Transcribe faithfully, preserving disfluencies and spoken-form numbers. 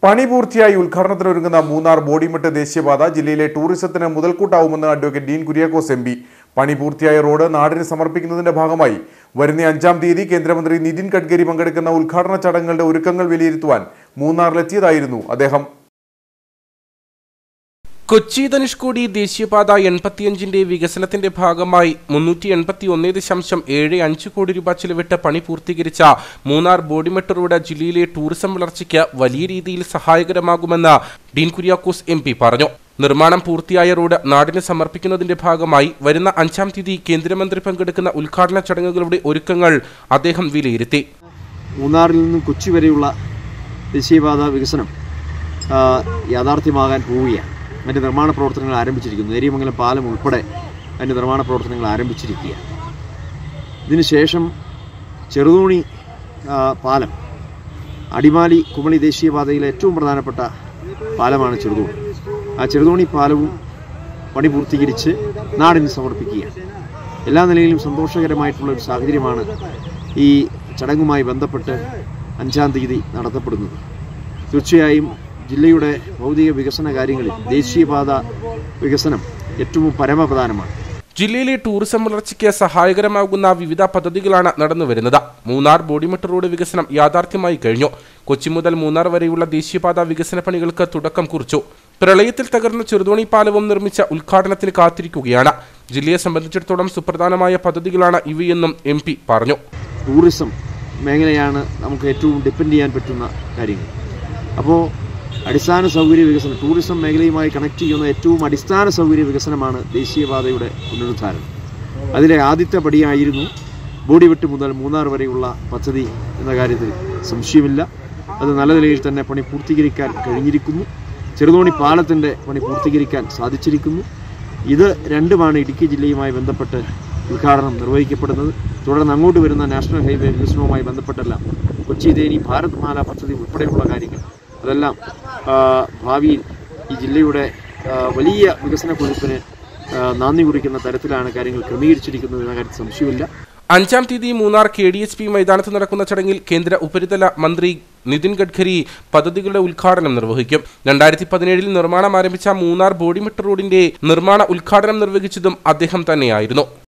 പണി പൂർത്തിയായി ഉദ്ഘാടനത്തിനൊരുങ്ങുന്ന മൂന്നാർ ബോഡിമെട്ട് ദേശീയപാത ജില്ലയിലെ ടൂറിസത്തിന് മുതൽക്കൂട്ടാവുമെന്ന് advocate Dean Kuriakose M P. പണി പൂർത്തിയായ റോഡ് നാടിന് സമർപ്പിക്കുന്നതിന്റെ ഭാഗമായി വരുന്ന അഞ്ചാം തീയതി കേന്ദ്രമന്ത്രി നിതിൻ ഗഡ്കരി പങ്കെടുക്കുന്ന ഉദ്ഘാടന ചടങ്ങുകളുടെ ഒരുക്കങ്ങൾ വിലയിരുത്തുവാൻ മൂന്നാറിലെത്തിയതായിരുന്നു അദ്ദേഹം. കൊച്ചി ധനുഷ്കോടി ദേശീയപാത എൺപത്തിയഞ്ചിന്റെ വികസനത്തിന്റെ ഭാഗമായി മുന്നൂറ്റി എൺപത്തി ഒന്ന് ദശാംശം ഏഴ് അഞ്ച് കോടി രൂപ ചിലവിട്ട് പണി പൂർത്തീകരിച്ച മൂന്നാർ ബോഡിമെട്ട് റോഡ് ജില്ലയിലെ ടൂറിസം വളർച്ചയ്ക്ക് വലിയ രീതിയിൽ സഹായകരമാകുമെന്ന് ഡീൻ കുര്യാക്കോസ് എം പി പറഞ്ഞു. നിർമ്മാണം പൂർത്തിയായ റോഡ് നാടിന് സമർപ്പിക്കുന്നതിന്റെ ഭാഗമായി വരുന്ന അഞ്ചാം തീയതി കേന്ദ്രമന്ത്രി പങ്കെടുക്കുന്ന ഉദ്ഘാടന ചടങ്ങുകളുടെ ഒരുക്കങ്ങൾ അദ്ദേഹം വിലയിരുത്തി. മൂന്നാറിൽ നിന്നും കൊച്ചി വരെയുള്ള ദേശീയപാത വികസനം യാഥാർത്ഥ്യമാകാൻ പോവുകയാണ്. അതിൻ്റെ നിർമ്മാണ പ്രവർത്തനങ്ങൾ ആരംഭിച്ചിരിക്കുന്നു. നേരിയമംഗലം പാലം ഉൾപ്പെടെ അതിൻ്റെ നിർമ്മാണ പ്രവർത്തനങ്ങൾ ആരംഭിച്ചിരിക്കുകയാണ്. ഇതിനുശേഷം ചെറുതോണി പാലം, അടിമാലി കുമളി ദേശീയപാതയിലെ ഏറ്റവും പ്രധാനപ്പെട്ട പാലമാണ് ചെറുതോണി. ആ ചെറുതോണി പാലവും പണി പൂർത്തീകരിച്ച് നാടിന് സമർപ്പിക്കുകയാണ്. എല്ലാ നിലയിലും സന്തോഷകരമായിട്ടുള്ള ഒരു സാഹചര്യമാണ് ഈ ചടങ്ങുമായി ബന്ധപ്പെട്ട് അഞ്ചാം തീയതി നടത്തപ്പെടുന്നത്. തീർച്ചയായും ജില്ലയുടെ ഭൗതിക വികസന കാര്യങ്ങളിൽ ദേശീയപാത വികസനം ഏറ്റവും പരമപ്രധാനമാണ്. ജില്ലയിലെ ടൂറിസം വളർച്ചയ്ക്ക് സഹായകരമാകുന്ന വിവിധ പദ്ധതികളാണ് നടന്നുവരുന്നത്. മൂന്നാർ ബോഡിമെട്ട് റോഡ് വികസനം യാഥാർത്ഥ്യമായി കഴിഞ്ഞു. കൊച്ചി മുതൽ മൂന്നാർ വരെയുള്ള ദേശീയപാത വികസന പണികൾക്ക് തുടക്കം കുറിച്ചു. പ്രളയത്തിൽ തകർന്ന ചെറുതോണി പാലവും നിർമ്മിച്ച ഉദ്ഘാടനത്തിന് കാത്തിരിക്കുകയാണ്. ജില്ലയെ സംബന്ധിച്ചിടത്തോളം സുപ്രധാനമായ പദ്ധതികളാണ് ഇവയെന്നും എം പി പറഞ്ഞു. ടൂറിസം മേഖലയാണ് നമുക്ക് ഏറ്റവും ഡിപ്പെൻഡ് ചെയ്യാൻ പറ്റുന്ന കാര്യങ്ങൾ. അപ്പോൾ അടിസ്ഥാന സൗകര്യ വികസനം, ടൂറിസം മേഖലയുമായി കണക്ട് ചെയ്യുന്ന ഏറ്റവും അടിസ്ഥാന സൗകര്യ വികസനമാണ് ദേശീയപാതയുടെ പുനരുദ്ധാരണം. അതിലെ ആദ്യത്തെ പടിയായിരുന്നു ബോഡിമെട്ട് മുതൽ മൂന്നാർ വരെയുള്ള പദ്ധതി എന്ന കാര്യത്തിൽ സംശയമില്ല. അത് നല്ല നിലയിൽ തന്നെ പണി പൂർത്തീകരിക്കാൻ കഴിഞ്ഞിരിക്കുന്നു. ചെറുതോണി പാലത്തിൻ്റെ പണി പൂർത്തീകരിക്കാൻ സാധിച്ചിരിക്കുന്നു. ഇത് രണ്ടുമാണ് ഇടുക്കി ജില്ലയുമായി ബന്ധപ്പെട്ട് ഉദ്ഘാടനം നിർവഹിക്കപ്പെടുന്നത്. തുടർന്ന് അങ്ങോട്ട് വരുന്ന നാഷണൽ ഹൈവേ വികസനവുമായി ബന്ധപ്പെട്ടെല്ലാം കൊച്ചി തേനി ഭാരത് മാല പദ്ധതി ഉൾപ്പെടെയുള്ള കാര്യങ്ങൾ അതെല്ലാം ഭാവിയിൽ ഈ ജില്ലയുടെ വലിയ വികസന കുതിപ്പിന് നാന്ദി കുറിക്കുന്ന തരത്തിലാണ് കാര്യങ്ങൾ ക്രമീകരിച്ചിരിക്കുന്നത് എന്ന കാര്യത്തിൽ സംശയമില്ല. അഞ്ചാം തീയതി Munnar K D H P മൈതാനത്ത് നടക്കുന്ന ചടങ്ങിൽ കേന്ദ്ര ഉപരിതല മന്ത്രി നിതിൻ ഗഡ്കരി പദ്ധതികളുടെ ഉദ്ഘാടനം നിർവഹിക്കും. രണ്ടായിരത്തി പതിനേഴിൽ നിർമ്മാണം ആരംഭിച്ച മൂന്നാർ ബോഡിമെട്ട് റോഡിന്റെ നിർമ്മാണ ഉദ്ഘാടനം നിർവഹിച്ചതും അദ്ദേഹം തന്നെയായിരുന്നു.